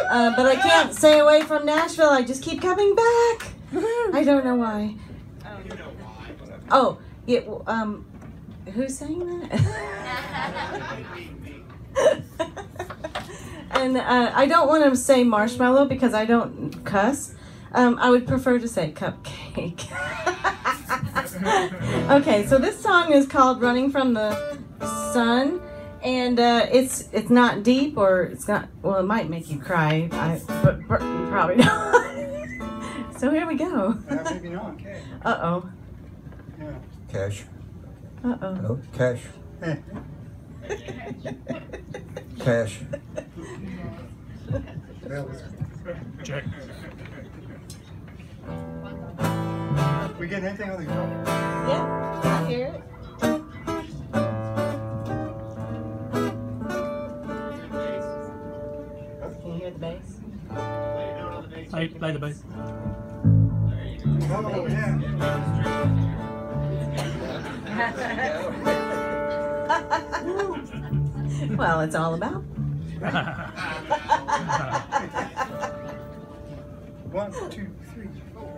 But I can't stay away from Nashville. I just keep coming back. I don't know why. Oh, yeah. Who's saying that? And I don't want to say marshmallow because I don't cuss. I would prefer to say cupcake. Okay, so this song is called "Running from the Sun," and it's not deep, or it's not. Well, it might make you cry, but probably not. So here we go. Maybe not. Okay. Uh-oh. Yeah. Cash. Uh-oh. No, cash. Cash. Check. We getting anything on the guitar? Yeah, I hear it. Can you hear the bass? Play the bass. Oh, yeah. Well, it's all about. 1, 2, 3, 4.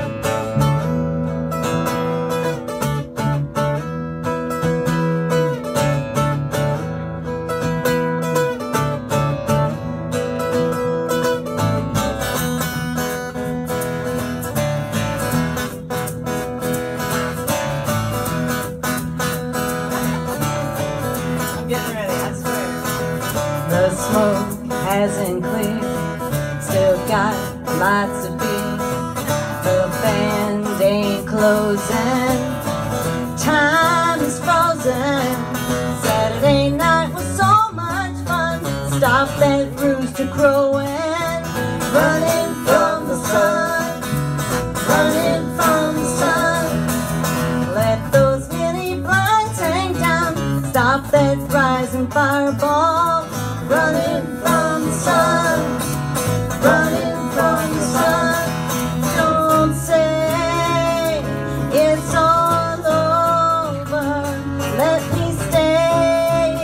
The smoke hasn't cleared, still got lots of beer. The band ain't closing, time is frozen. Saturday night was so much fun, stop that rooster crowing. Running from the sun, running from the sun. Let those mini blinds hang down, stop that rising fireball. Running from the sun, running from the sun. Don't say it's all over, let me stay.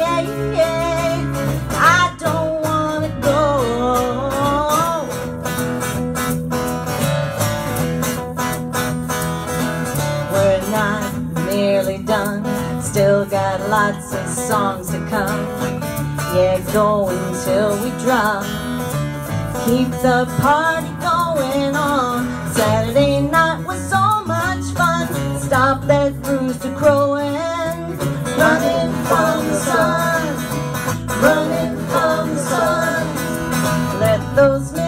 I don't want to go. We're not nearly done, still got lots of songs to come. Yeah, go until we drop. Keep the party going on. Saturday night was so much fun. Stop that rooster crowing. Running from the sun, running from the sun. Let those